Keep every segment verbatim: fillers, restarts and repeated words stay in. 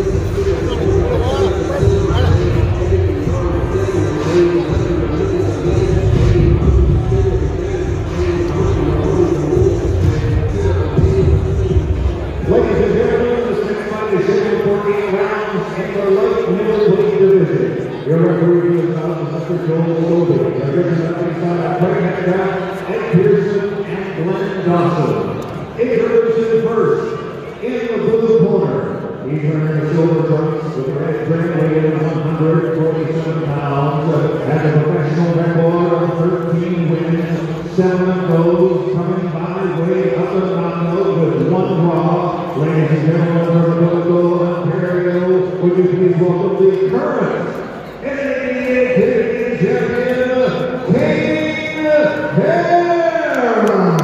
Your referee is now Mister Joel Logan. The representing by Craig Metcalf, Ed Pearson, and Glenn Dawson. Introducing first, in the blue corner, he's wearing the silver trunks with the red trim, weighing one hundred forty-seven pounds, has a professional record of thirteen wins, seven goals, coming by way up and knockout with one draw. Ladies and gentlemen, from Toronto, Ontario, would you please welcome the current Canadian champion, Kane Herron.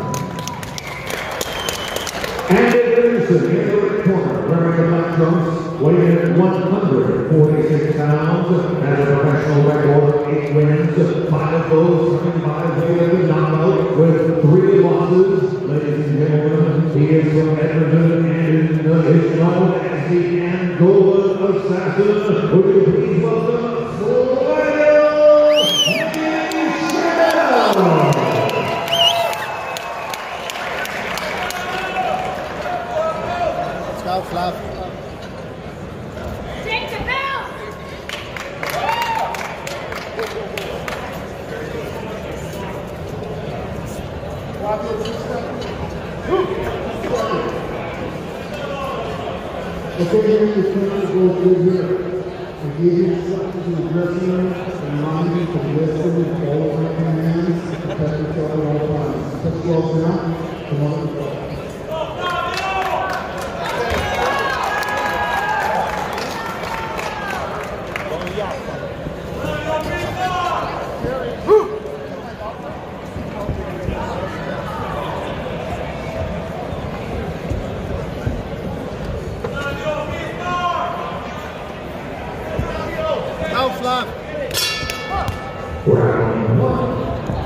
And Anderson in the red corner, wearing the black trunks, weighing one hundred forty-six pounds, has a professional record of eight wins, five goals, coming by way of the knockout with three losses. Ladies and gentlemen, he is from Edmonton and is known as the Angolan Assassin. Would you please welcome Scout flap. Take the bell! Okay, here is the first goal through here. I gave you instructions in the dressing room and remind you to listen and follow my commands, protect each other at all times. Touch balls now, come on to the Out flap. Round one.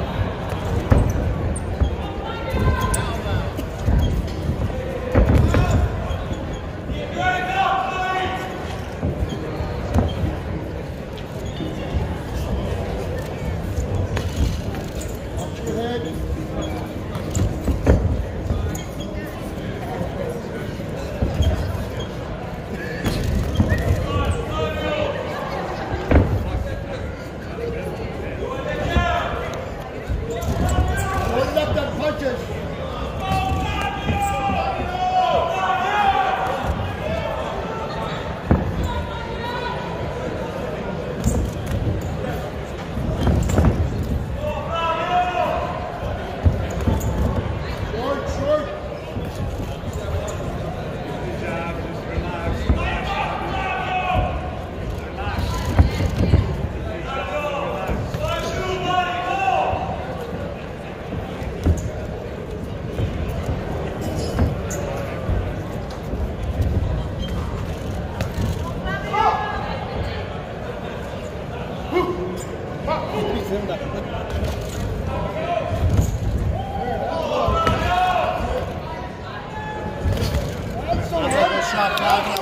Shot, Flavio.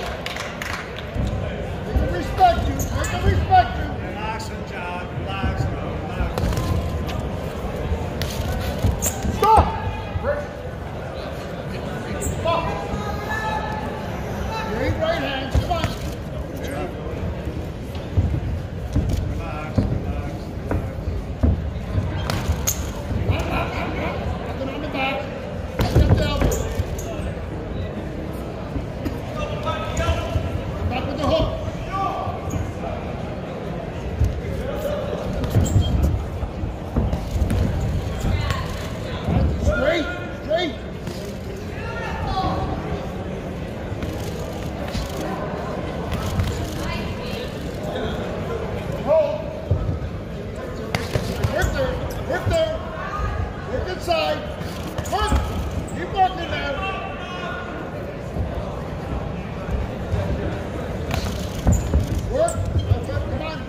They can respect you, they can respect you. Relax him, John. Relax, bro. Relax. Stop! Stop! You ain't right hands, come on. Relax, relax, relax. Nothing on the back. Step down. Back with the hook. Straight, straight. Hold. Work there, work there. Work inside. Work. Keep working now. Work. Okay, come on.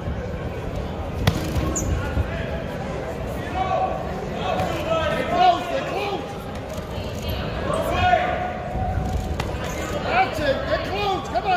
They're close, they're close. That's it, they're close, come on.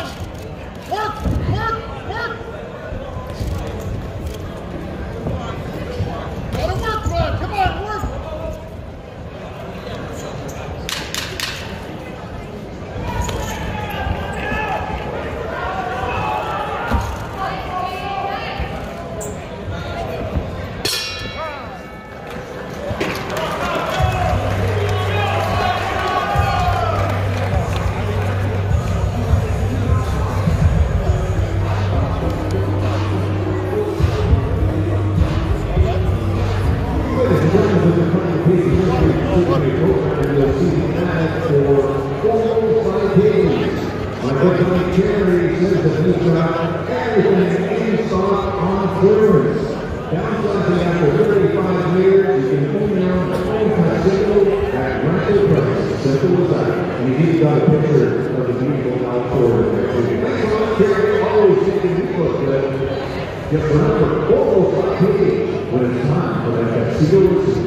Unfortunately, Jerry says that he's got everything in stock on clearance. Downsizing after thirty-five years, you can own now the full bicycle at rental price. Simple as that. And he's got a picture of the beautiful outdoor there too. Thanks a lot, Jerry. Always thinking you look good. Just remember, almost paid when it's time for that Castillo.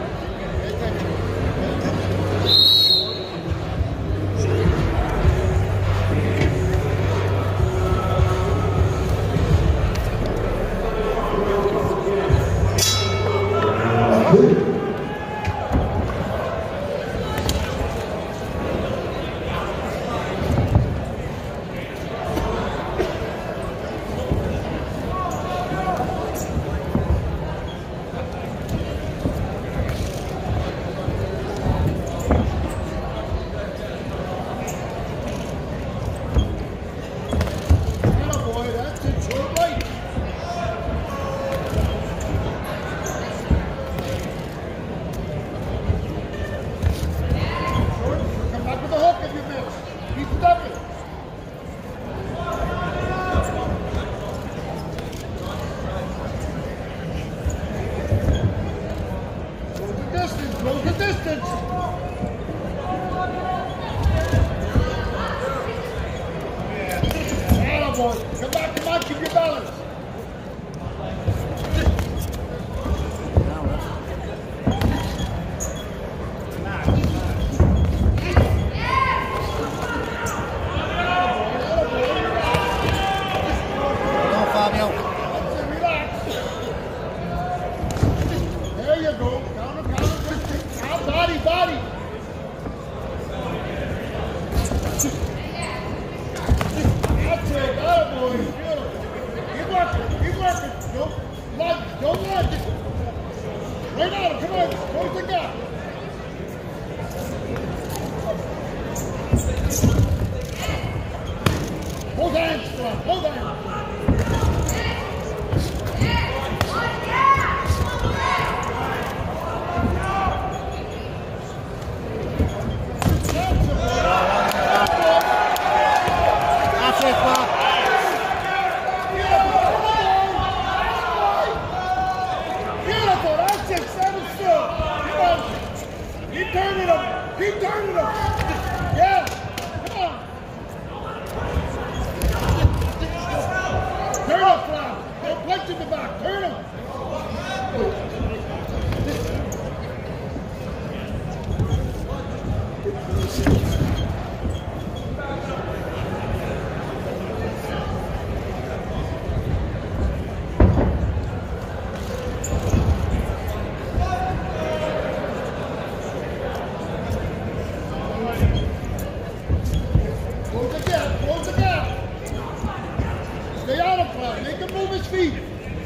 Come back, come on, keep your balance. There you go. Counter, counter. Now, body, body. That's it. Attaboy. Keep working. Keep working. Don't lunge. Don't lunge. Right on. Come on. Close the gap. Hold hands, Strong. Hold hands. Keep turning them! Keep turning them! Yeah! Come on! Turn up, Flav! Don't punch in the back! Turn them! Close the gap, close the gap. Stay out of Flav. Make him move his feet.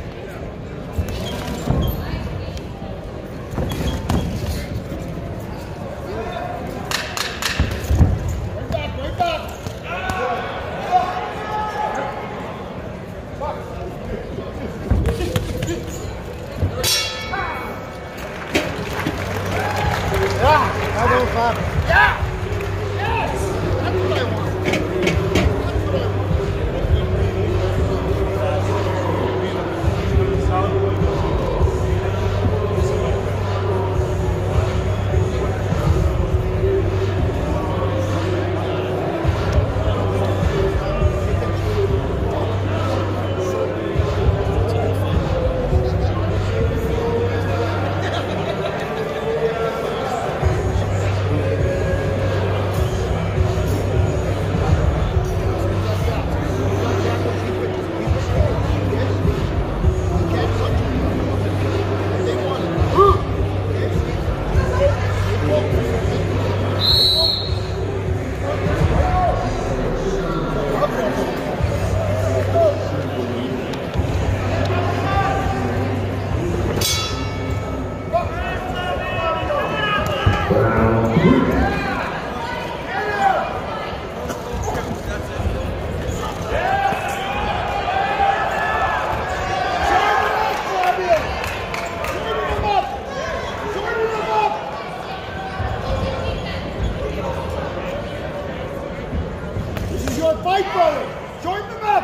Right back, right back. Yeah, I go Flav. Yeah! Yes! That's what I want. That's what I want. fight, brother. Join them up.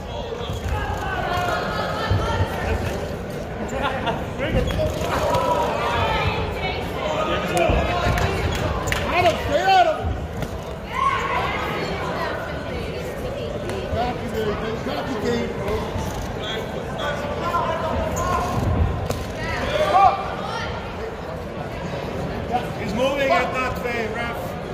Adam, stay out of it. Copy, baby. Copy, game, bro. He's moving at that way, ref.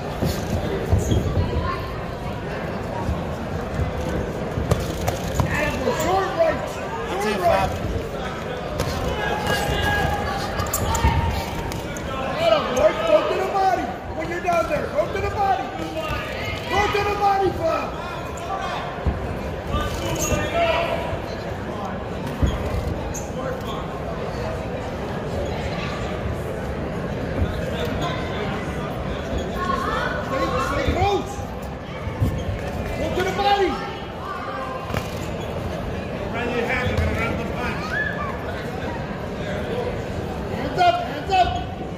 Adam, we're short right. Short right. Adam, boy, go to the body when you're down there. Go to the body. Go to the body, Bob. Stay, stay close. Go to the body. Run your hand, you're gonna run the punch. Hands up, hands up.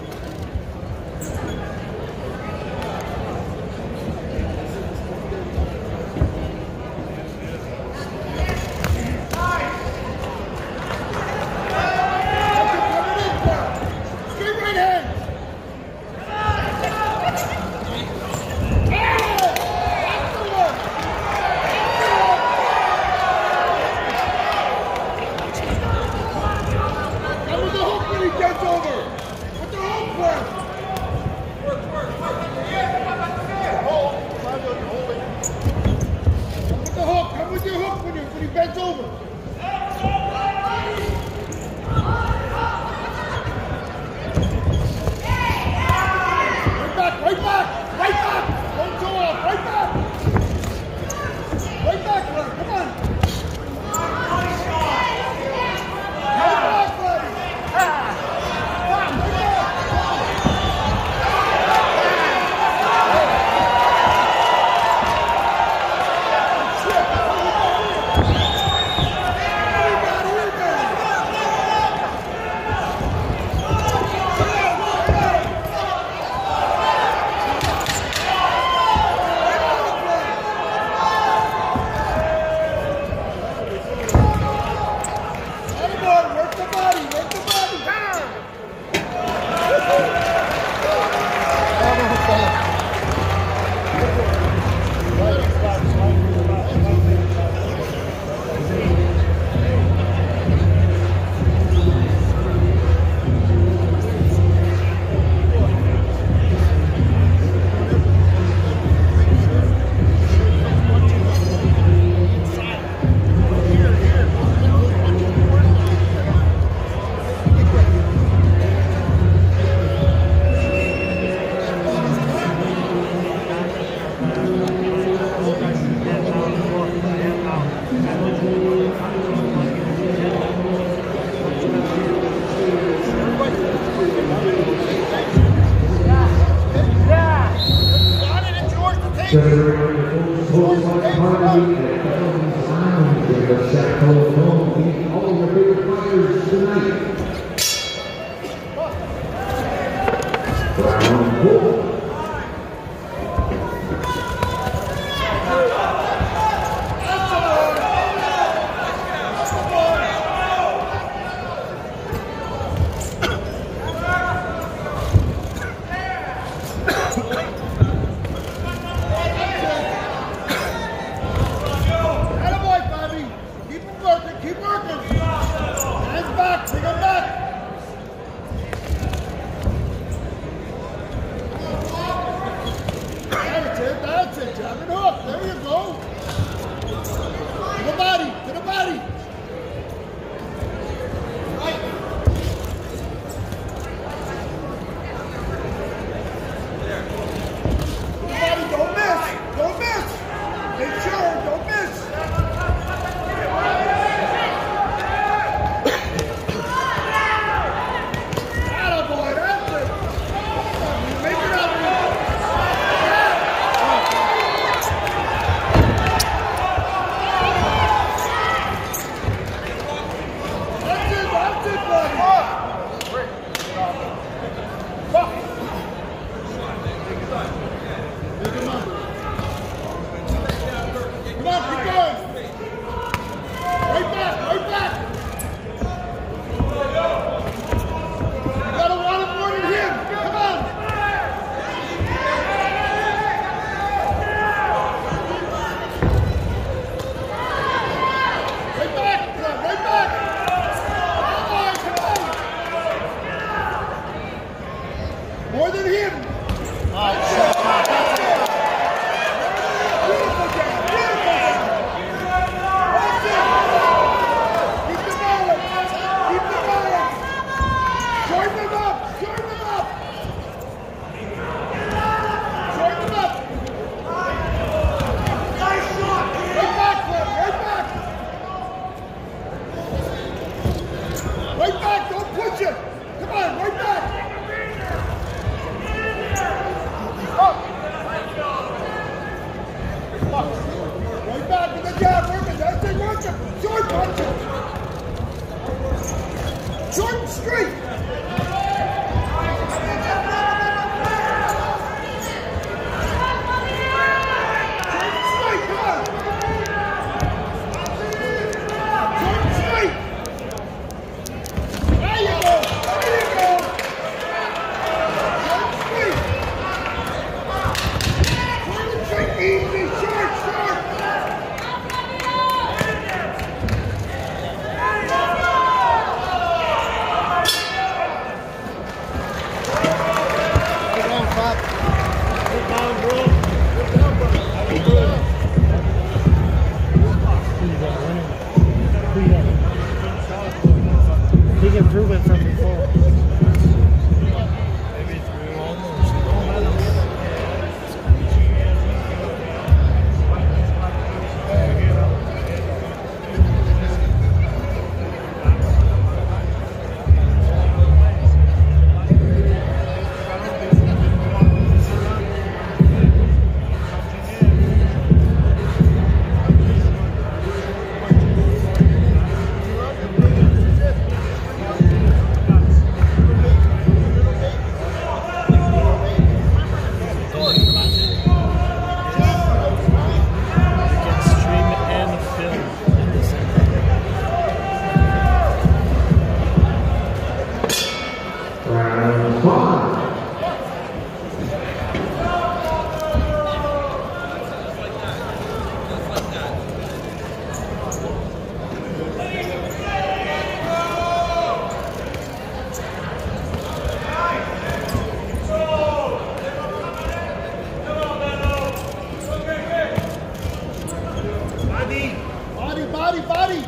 Straight right hand. Come with the hook when he gets over. With the hook press. Come with the hook. Come with your hook when, you, when he bends over. Right back, right back, right back. Don't show off. Right back. Right back, Len. Come on. Right back, buddy. on, keep going. Right back, right back. You gotta want it more than him. Come on. Right back, Glenn, right back. Come on, come on. More than him. Right back, don't push it. Come on, right back. Up. Up. Right back with the jab, work it. That's it, work it. Short punch it. Short and straight. Big improvement from before. Body, body.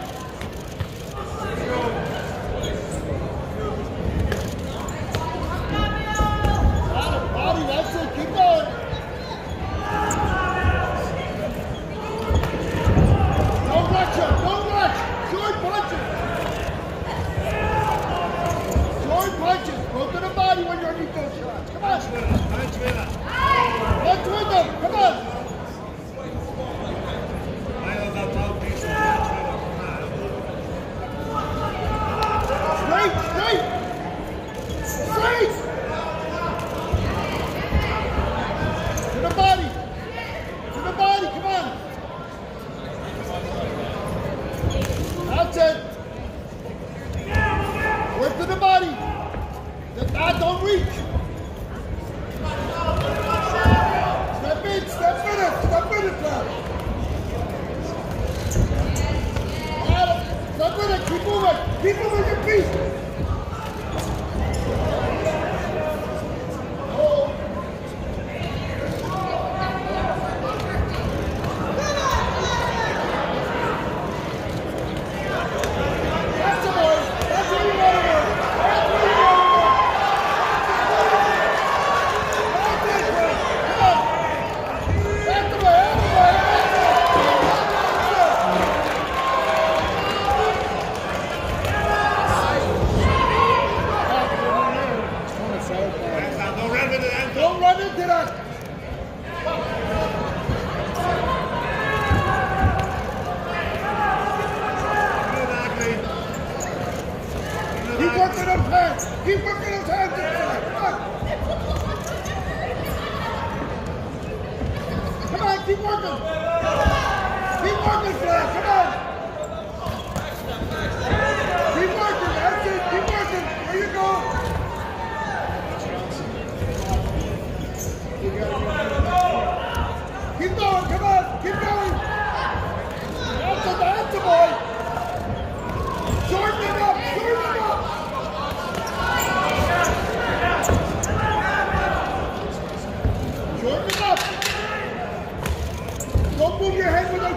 Body, that's it. Keep going. Don't rush him. Don't rush. Short punches. Short punches. Go to the body when you're underneath those shots. Come on. Punch with him. Punch with him. Come on. Straight, straight! Straight! To the body! To the body, come on! That's it! Work to the body! Ah, don't reach! Step in, step in it! Step in it, man! Step in it, keep moving! Keep moving your feet!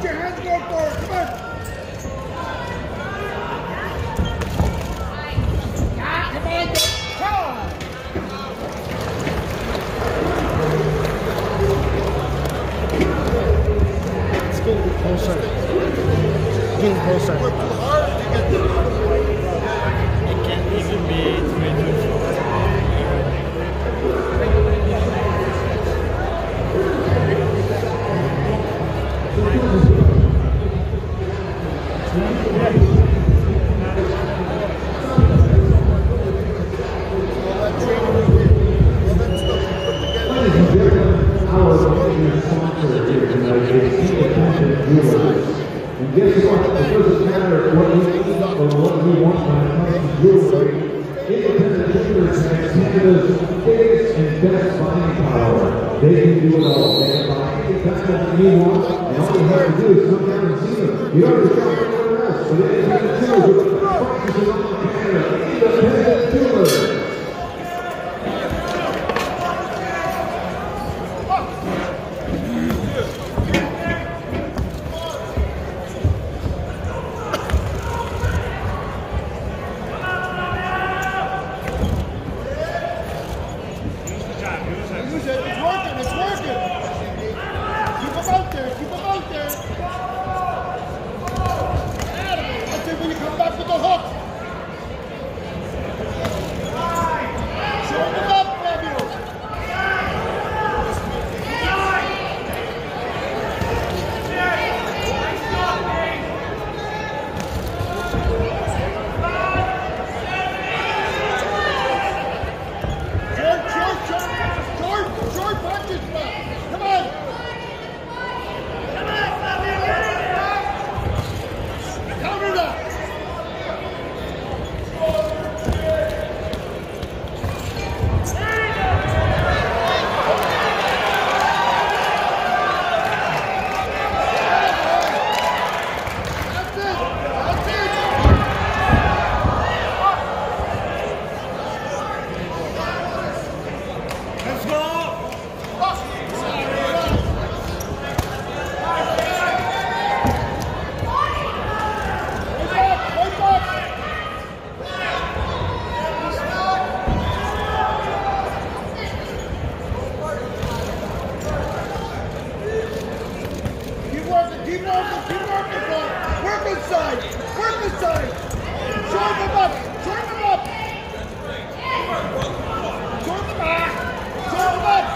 Let your hands go forward. Come on. Ah, come on. Come on. Let's get closer. Get closer. Work too hard to get the It can't even be three two four. And guess what? It doesn't matter what you eat or what you want when it comes to jewelry. Independent jewelers have Canada's biggest and best buying power. They can do it all. They can buy any kind of you want, and all you have to do is come down and see them. You don't have to shop anywhere else. But independent jewelers are the prices in all of Canada. Independent jewelers. Use it. It's working. It's working. Keep them out there. Keep them out there. That's it when you come back with the hook. Show them up, Fabio. Short, short, short, short, short punches, man. Come on. Counter that. That's it. That's it. Let's go! Keep working, keep working, keep working, bro. Work inside, work inside. Short them up, short them up. Short them up, short them up.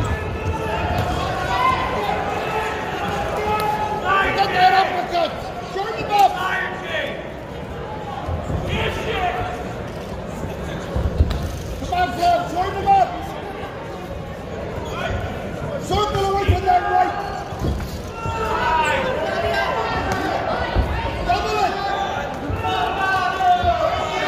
Get that uppercut, short them up. Come on, Sam, short them up. Circle away from that right. Double it!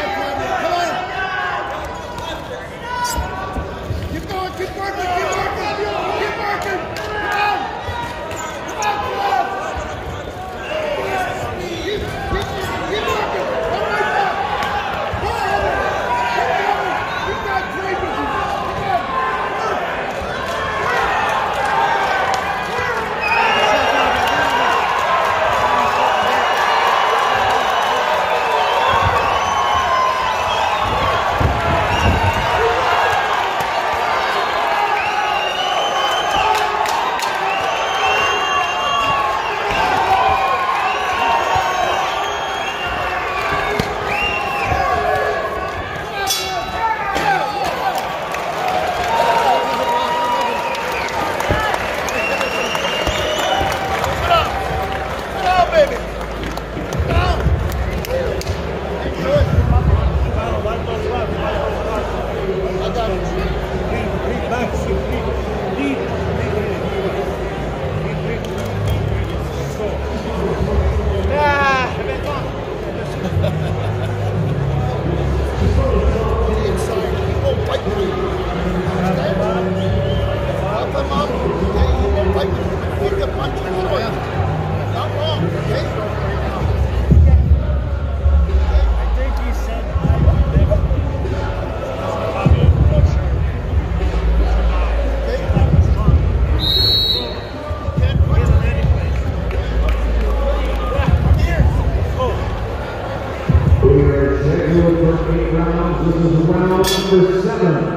first eight rounds. This is round number seven.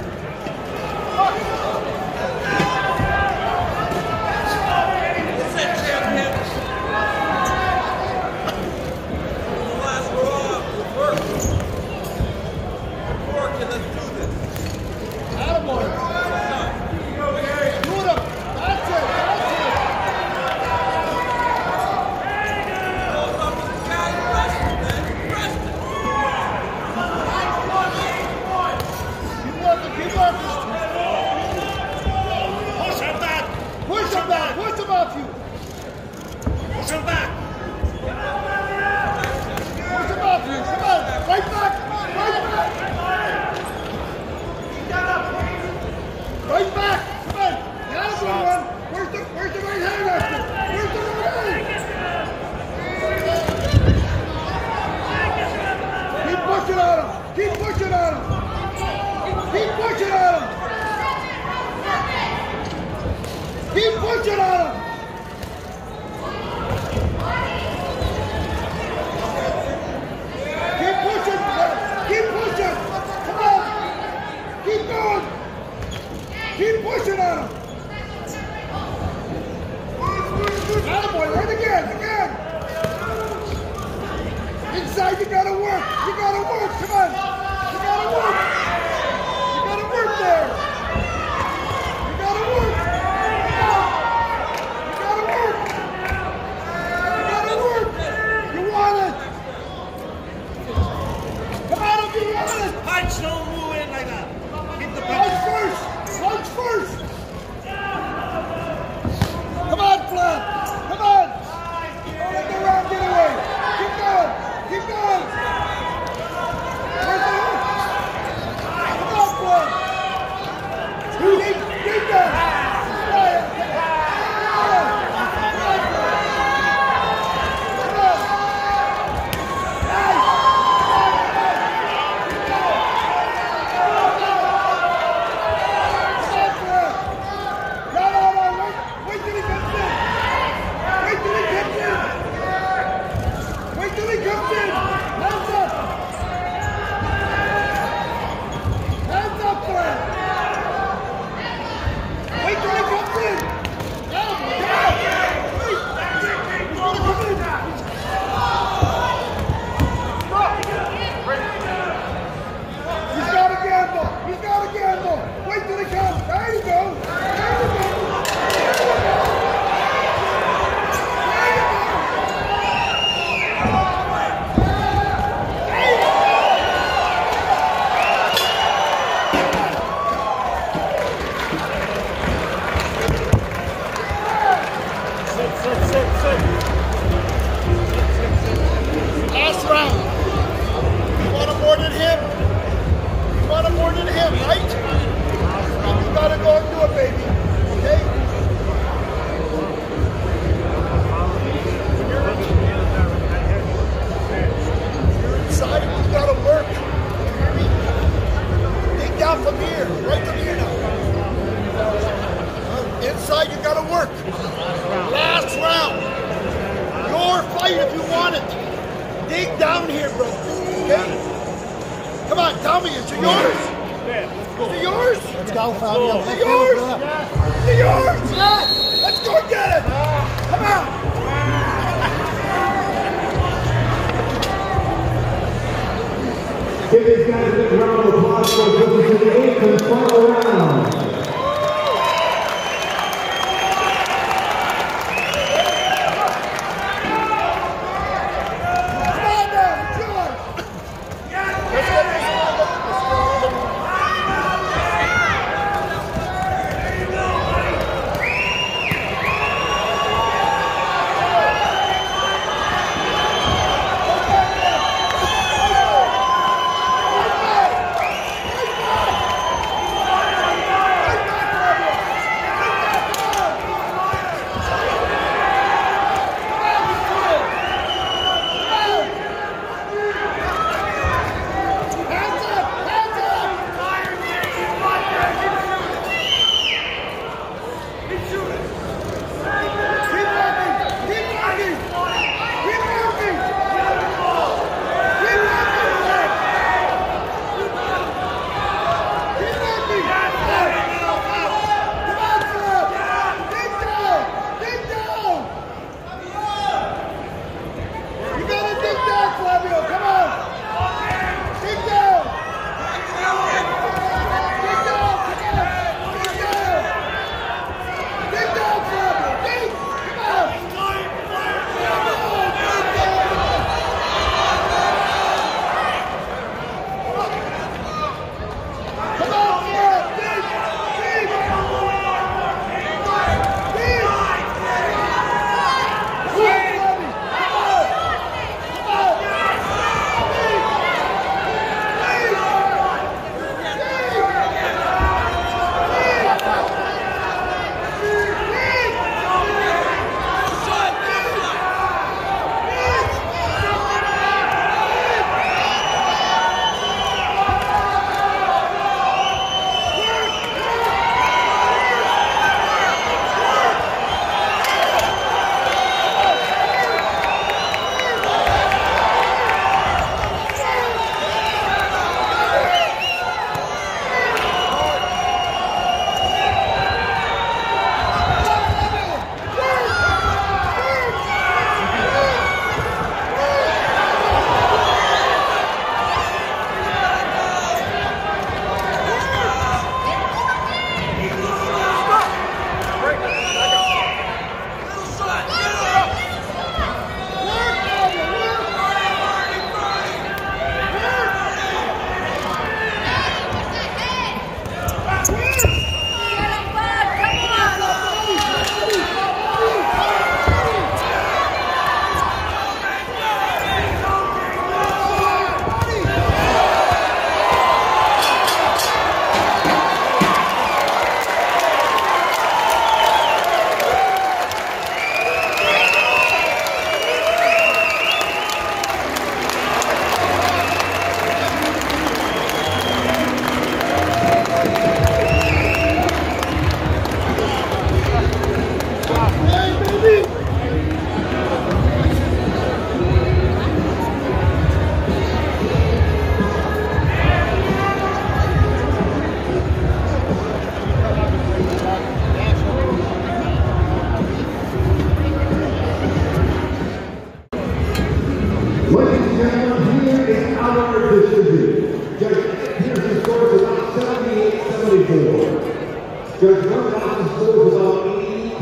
Give these guys a big round of applause for this is the eighth and final round.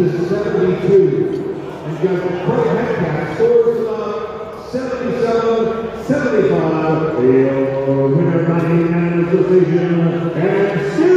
to seventy-two. And Judge Craig Metcalf scores uh, seventy-seven seventy-five. The winner by unanimous decision and